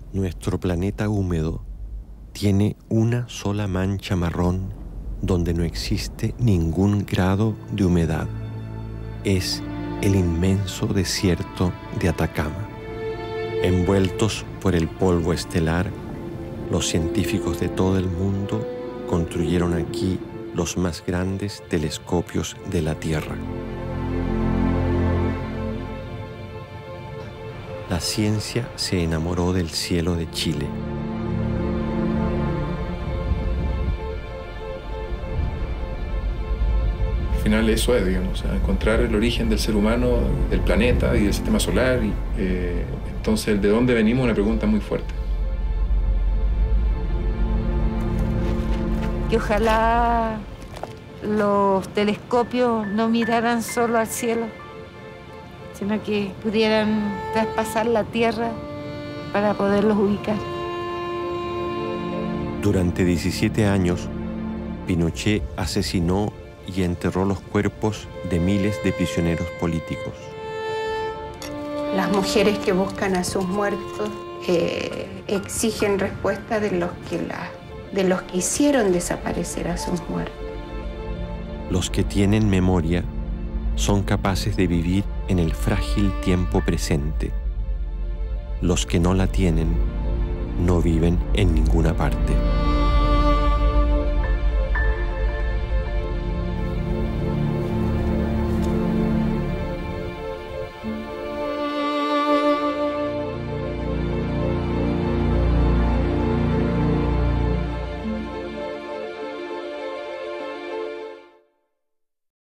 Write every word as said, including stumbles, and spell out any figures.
Nuestro planeta húmedo tiene una sola mancha marrón donde no existe ningún grado de humedad. Es el inmenso desierto de Atacama. Envueltos por el polvo estelar, los científicos de todo el mundo construyeron aquí los más grandes telescopios de la Tierra. La ciencia se enamoró del cielo de Chile. Al final eso es, digamos, o sea, encontrar el origen del ser humano, del planeta y del sistema solar. Y, eh, entonces, el de dónde venimos es una pregunta muy fuerte. Que ojalá los telescopios no miraran solo al cielo, sino que pudieran traspasar la Tierra para poderlos ubicar. Durante diecisiete años, Pinochet asesinó y enterró los cuerpos de miles de prisioneros políticos. Las mujeres que buscan a sus muertos eh, exigen respuesta de los, que la, de los que hicieron desaparecer a sus muertos. Los que tienen memoria son capaces de vivir en el frágil tiempo presente. Los que no la tienen no viven en ninguna parte.